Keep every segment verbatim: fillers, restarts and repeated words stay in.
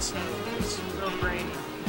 so it's real grainy.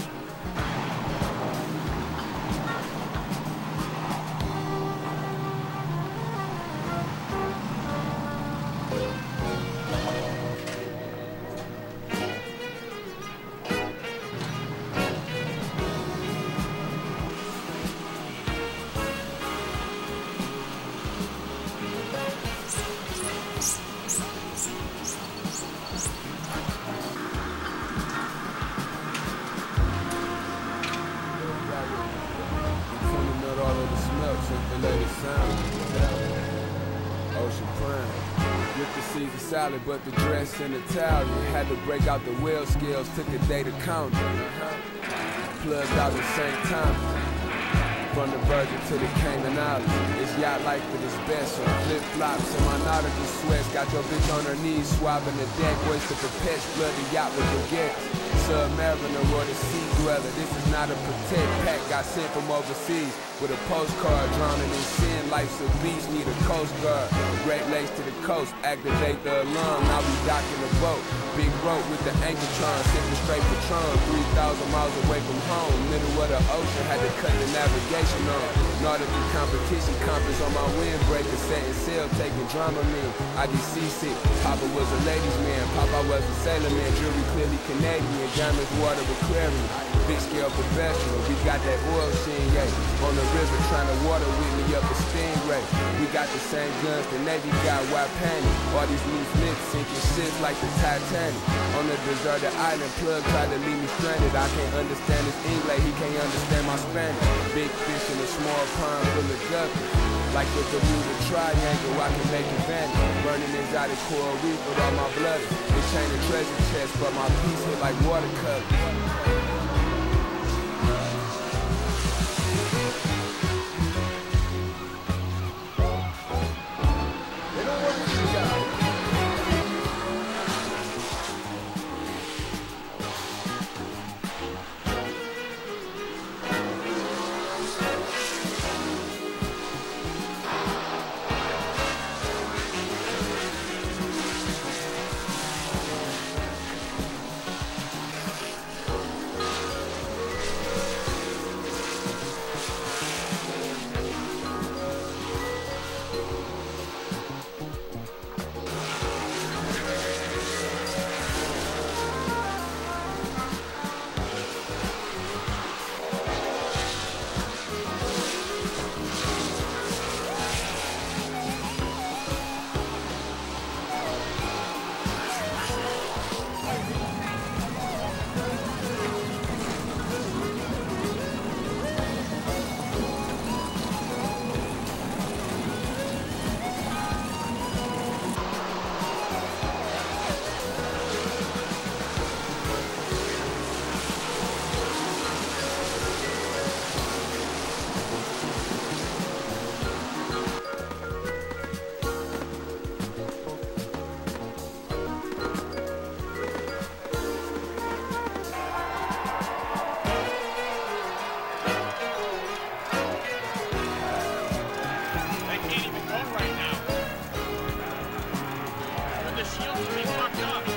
Salad, but the dress in Italian. Had to break out the wheel scales, took a day to count it. Plugged out at Saint Thomas. From the Virgin to the Cayman Islands. It's yacht life with its best on flip-flops and my nautical sweats. Got your bitch on her knees, swabbing the deck. Waste of a pet, flood the yacht with baguettes. Submariner or the sea dweller. This is not a protect pack. Got sent from overseas with a postcard. Drowning in sin, life's a beast. Need a coast guard. Great Lakes to the coast. Activate the alarm. Now we docking the boat. Big rope with the anchortron. Sipping straight Patron. three thousand miles away from home. Middle of the ocean. Had to cut the navigation on. Nautical competition compass on my windbreaker. Setting sail, taking drama mean. I get seasick. Papa was a ladies man. Papa was a sailor man. Jewelry clearly Canadian. Diamonds water aquarium. Big scale professional. We got that oil sheen, yeah. On the river trying to water with me up a stingray. We got the same guns the Navy got. Why panic? All these loose lips sinking ships like the Titanic. On the deserted island, plug tried to leave me stranded. I can't understand his English, he can't understand my Spanish. Big fish in a small pond full of guppy. Like with the Bermuda Triangle, I can make it vanish. Burning exotic coral reef with all my blood. This ain't a treasure chest, but my piece hit like watercolor. The shields are being fucked up.